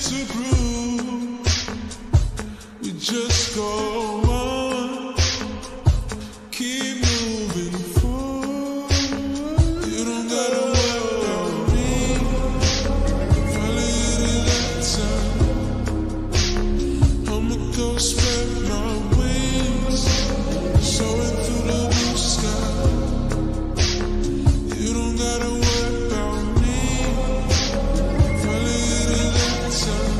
to prove. We just go on, keep moving forward. You don't gotta worry about me. Follow you to that time. I'ma go spread my wings, soaring through the blue sky. You don't gotta worry about me. Follow you to that time.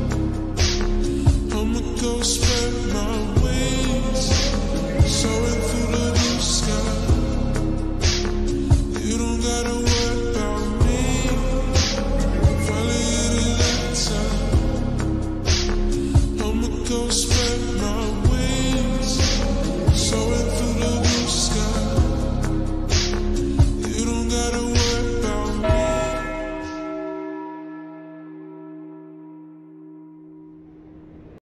I'ma go spread my wings, soaring through the blue sky. You don't gotta worry about me. Follow you to that time. I'ma go spread